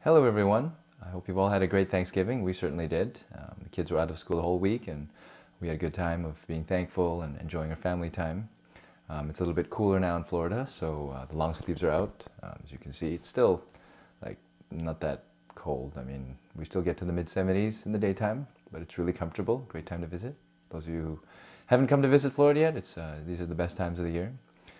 Hello everyone. I hope you've all had a great Thanksgiving. We certainly did. The kids were out of school the whole week and we had a good time of being thankful and enjoying our family time. It's a little bit cooler now in Florida, so the long sleeves are out. As you can see, it's still like not that cold. I mean, we still get to the mid-70s in the daytime, but it's really comfortable. Great time to visit. Those of you who haven't come to visit Florida yet, these are the best times of the year.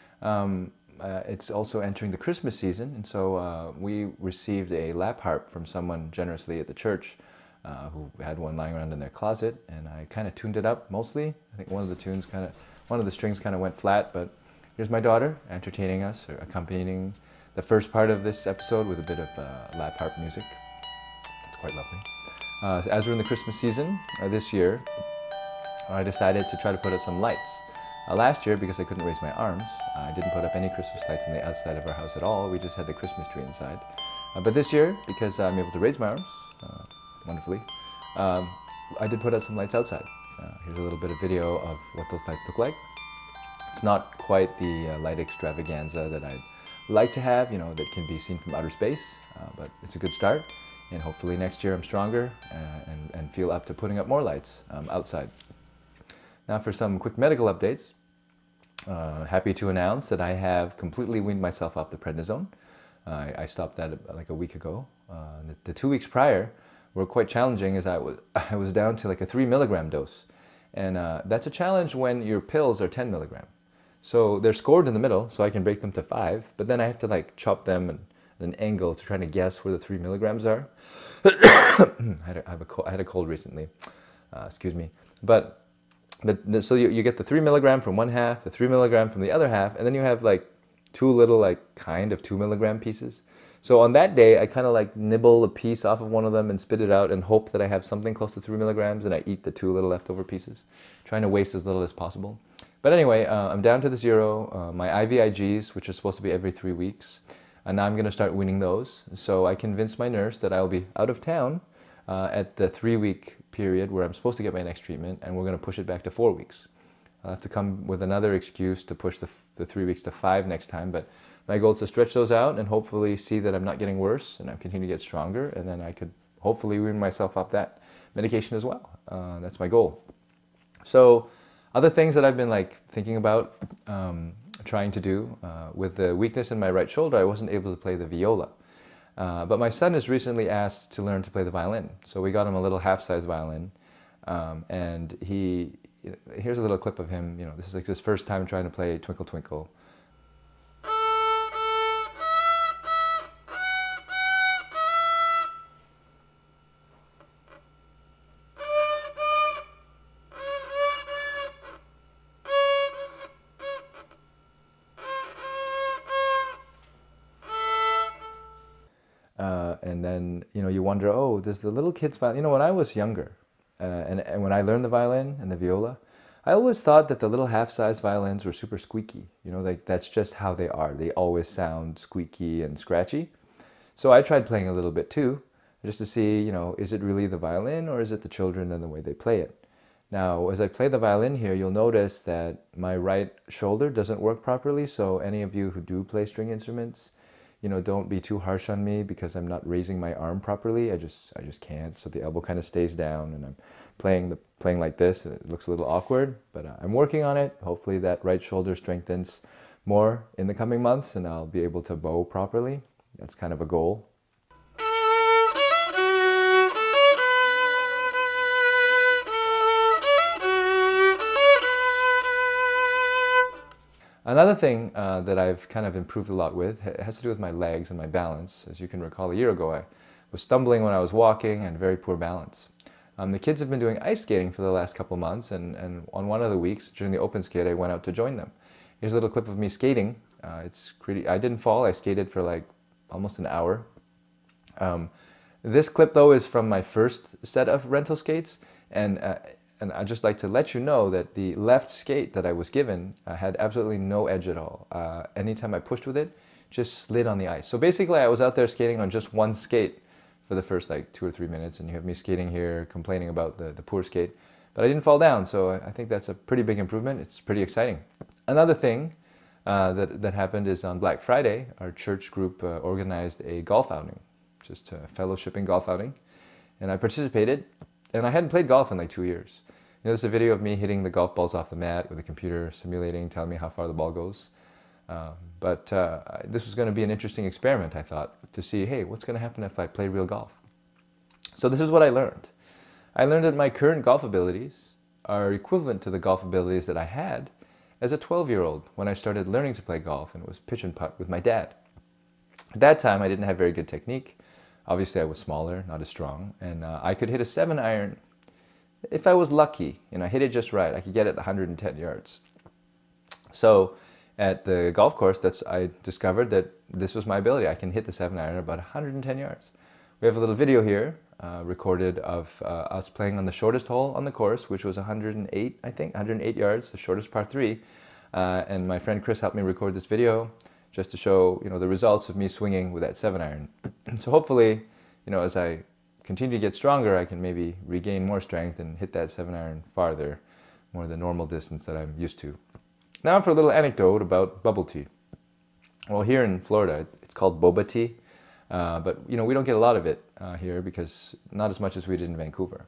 It's also entering the Christmas season, and so we received a lap harp from someone generously at the church who had one lying around in their closet, and I kind of tuned it up mostly. I think one of the strings kind of went flat, but here's my daughter entertaining us, or accompanying the first part of this episode with a bit of lap harp music. It's quite lovely. As we're in the Christmas season this year, I decided to try to put up some lights. Last year, because I couldn't raise my arms, I didn't put up any Christmas lights on the outside of our house at all. We just had the Christmas tree inside. But this year, because I'm able to raise my arms wonderfully, I did put up some lights outside. Here's a little bit of video of what those lights look like. It's not quite the light extravaganza that I'd like to have, that can be seen from outer space, but it's a good start. And hopefully next year I'm stronger and feel up to putting up more lights outside. Now for some quick medical updates. Happy to announce that I have completely weaned myself off the prednisone. I stopped that like a week ago. The 2 weeks prior were quite challenging, as I was down to like a 3 milligram dose. And that's a challenge when your pills are 10 milligram. So they're scored in the middle, so I can break them to 5, but then I have to like chop them at an angle to try to guess where the 3 milligrams are. I had a cold recently, excuse me. But so you get the 3 milligram from one half, the 3 milligram from the other half, and then you have like two little like kind of 2 milligram pieces. So on that day, I kind of like nibble a piece off of one of them and spit it out and hope that I have something close to 3 milligrams, and I eat the 2 little leftover pieces, trying to waste as little as possible. But anyway, I'm down to the 0. My IVIGs, which are supposed to be every 3 weeks, and now I'm going to start weaning those. So I convinced my nurse that I'll be out of town at the 3-week period where I'm supposed to get my next treatment, and we're going to push it back to 4 weeks. I'll have to come with another excuse to push the 3 weeks to 5 next time, but my goal is to stretch those out and hopefully see that I'm not getting worse and I'm continuing to get stronger, and then I could hopefully wean myself off that medication as well. That's my goal. So other things that I've been like thinking about trying to do, with the weakness in my right shoulder, I wasn't able to play the viola. But my son has recently asked to learn to play the violin. So we got him a little half-size violin, and here's a little clip of him, this is like his first time trying to play Twinkle Twinkle. And then, you wonder, oh, does the little kid's violin, when I was younger, and when I learned the violin and the viola, I always thought that the little half-size violins were super squeaky. Like that's just how they are. They always sound squeaky and scratchy. So I tried playing a little bit too, just to see, is it really the violin or is it the children and the way they play it? Now, as I play the violin here, you'll notice that my right shoulder doesn't work properly. So any of you who do play string instruments, don't be too harsh on me because I'm not raising my arm properly. I just can't. So the elbow kind of stays down, and I'm playing like this. It looks a little awkward, but I'm working on it. Hopefully that right shoulder strengthens more in the coming months, and I'll be able to bow properly. That's kind of a goal. Another thing that I've kind of improved a lot with has to do with my legs and my balance. As you can recall, a year ago I was stumbling when I was walking and very poor balance. The kids have been doing ice skating for the last couple months, and on one of the weeks during the open skate I went out to join them. Here's a little clip of me skating. I didn't fall. I skated for like almost an hour. This clip though is from my first set of rental skates, and I'd just like to let you know that the left skate that I was given had absolutely no edge at all. Anytime I pushed with it, just slid on the ice. So basically I was out there skating on just one skate for the first like 2 or 3 minutes, and you have me skating here complaining about the poor skate. But I didn't fall down, so I think that's a pretty big improvement. It's pretty exciting. Another thing that happened is on Black Friday, our church group organized a golf outing. just a fellowship in golf outing. And I participated, and I hadn't played golf in like 2 years. You know, there's a video of me hitting the golf balls off the mat with a computer simulating, telling me how far the ball goes. But this was going to be an interesting experiment, I thought, to see, hey, what's going to happen if I play real golf? So this is what I learned. I learned that my current golf abilities are equivalent to the golf abilities that I had as a 12-year-old when I started learning to play golf, and it was pitch and putt with my dad. At that time, I didn't have very good technique. Obviously, I was smaller, not as strong, and I could hit a 7-iron. If I was lucky, you know, I hit it just right, I could get it 110 yards. So at the golf course, I discovered that this was my ability. I can hit the 7-iron about 110 yards. We have a little video here recorded of us playing on the shortest hole on the course, which was 108, I think, 108 yards, the shortest par 3. And my friend Chris helped me record this video just to show, you know, the results of me swinging with that 7-iron. So hopefully, you know, as I continue to get stronger, I can maybe regain more strength and hit that 7-iron farther, more the normal distance that I'm used to. Now for a little anecdote about bubble tea. Well, here in Florida, it's called boba tea, but you know, we don't get a lot of it here because not as much as we did in Vancouver.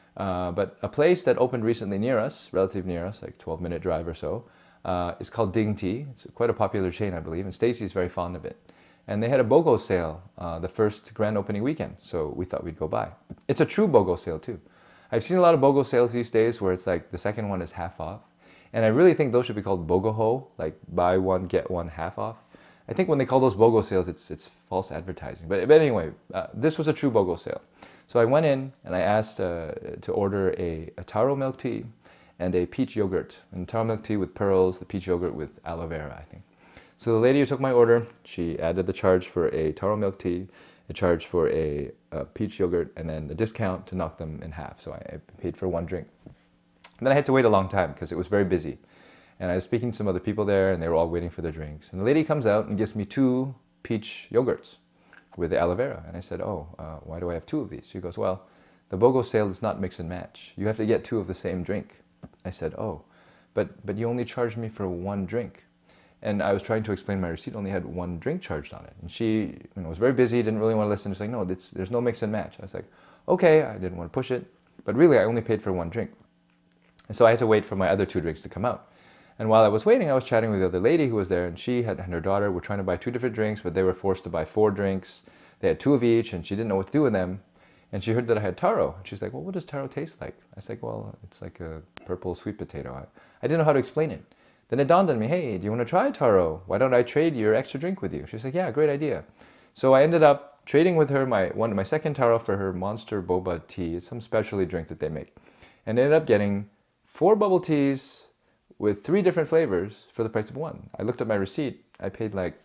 But a place that opened recently near us, relatively near us, like 12-minute drive or so, is called Ding Tea. It's quite a popular chain, I believe, and Stacy's very fond of it. And they had a BOGO sale the first grand opening weekend, so we thought we'd go by. It's a true BOGO sale too. I've seen a lot of BOGO sales these days where it's like the second one is half off. And I really think those should be called BOGO-ho, like buy one, get one half off. I think when they call those BOGO sales, it's false advertising. But anyway, this was a true BOGO sale. So I went in and I asked to order a taro milk tea and a peach yogurt. And taro milk tea with pearls, the peach yogurt with aloe vera, I think. So the lady who took my order, she added the charge for a taro milk tea, a charge for a peach yogurt, and then a discount to knock them in half. So I paid for one drink. And then I had to wait a long time because it was very busy. And I was speaking to some other people there, and they were all waiting for their drinks. And the lady comes out and gives me 2 peach yogurts with the aloe vera. And I said, oh, why do I have 2 of these? She goes, well, the BOGO sale does not mix and match. You have to get 2 of the same drink. I said, oh, but you only charged me for 1 drink. And I was trying to explain my receipt only had 1 drink charged on it. And she was very busy, didn't really want to listen. She's like, no, there's no mix and match. I was like, okay, I didn't want to push it. But really, I only paid for 1 drink. And so I had to wait for my other 2 drinks to come out. And while I was waiting, I was chatting with the other lady who was there, and she and her daughter were trying to buy 2 different drinks, but they were forced to buy 4 drinks. They had 2 of each, and she didn't know what to do with them. And she heard that I had taro. And she's like, well, what does taro taste like? I was like, well, it's like a purple sweet potato. I didn't know how to explain it. Then it dawned on me, hey, do you want to try taro? Why don't I trade your extra drink with you? She's like, yeah, great idea. So I ended up trading with her my second taro for her monster boba tea. It's some specialty drink that they make. And ended up getting 4 bubble teas with 3 different flavors for the price of 1. I looked at my receipt. I paid like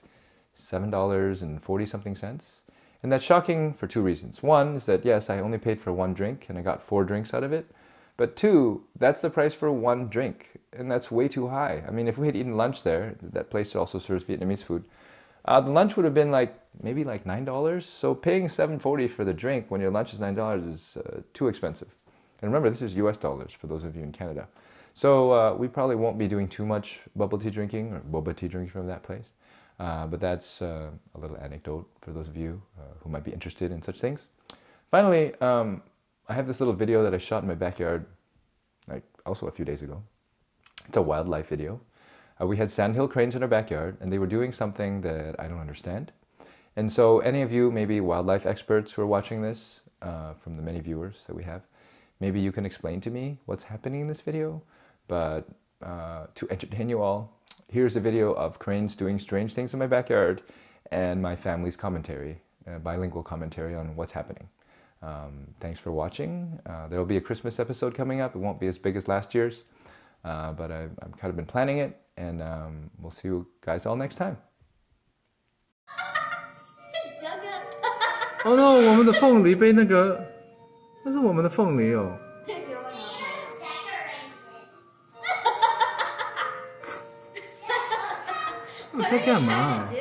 $7.40-something. And that's shocking for 2 reasons. One is that, yes, I only paid for 1 drink and I got 4 drinks out of it. But 2, that's the price for 1 drink. And that's way too high. I mean, if we had eaten lunch there, that place also serves Vietnamese food, the lunch would have been maybe like $9. So paying $7.40 for the drink when your lunch is $9 is too expensive. And remember, this is US dollars for those of you in Canada. So we probably won't be doing too much bubble tea drinking or boba tea drinking from that place. But that's a little anecdote for those of you who might be interested in such things. Finally, I have this little video that I shot in my backyard, like also a few days ago. It's a wildlife video. We had Sandhill cranes in our backyard, and they were doing something that I don't understand. And so any of you, maybe wildlife experts who are watching this, from the many viewers that we have, maybe you can explain to me what's happening in this video. But to entertain you all, here's a video of cranes doing strange things in my backyard and my family's commentary, bilingual commentary on what's happening. Thanks for watching. There will be a Christmas episode coming up. It won't be as big as last year's, but I've kind of been planning it, and we'll see you guys all next time. Oh no, 我们的凤梨被那个，那是我们的凤梨哦。你在干嘛？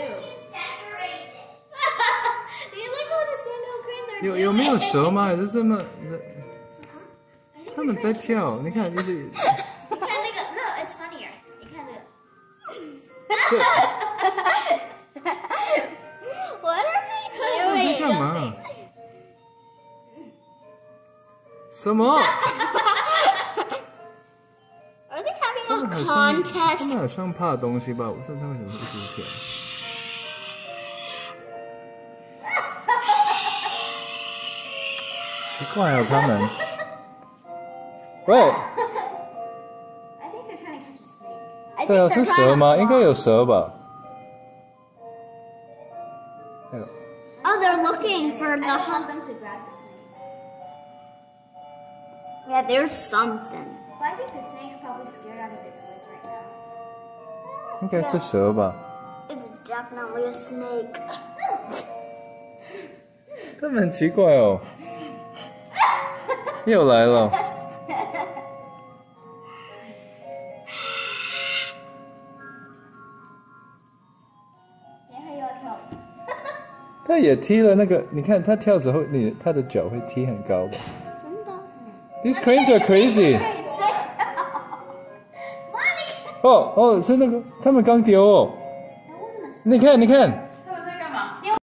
有没有蛇吗？还是这么？他们在跳，你看，就是。你看那个 ，No, it's funnier。你看这个。What are they doing？ 在干嘛？ 什么？ Are they having 他 a 们好像 contest? 好像怕东西吧？我知道他们怎么一直跳。奇怪哦，他们。喂， I think they're trying to catch a snake. I 对啊， think 是 they're 蛇 trying 吗？ to 应该有蛇吧？ Oh, they're looking for the hump. Them to grab the snake. Yeah, there's something. But I think the snake's probably scared out of its wits right now. 应该是蛇吧？ It's definitely a snake. 他们很奇怪哦，又来了。 等一下又要跳。 他也踢了那个，你看他跳的时候，他的脚会踢很高吧？ 真的。 These cranes are crazy. 哦，是那个，他们刚丢哦。你看，